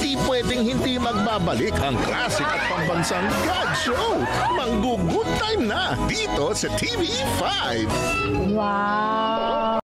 Hindi pwedeng hindi magbabalik ang classic at pambansang God Show. Manggu-good time na dito sa TV5. Wow!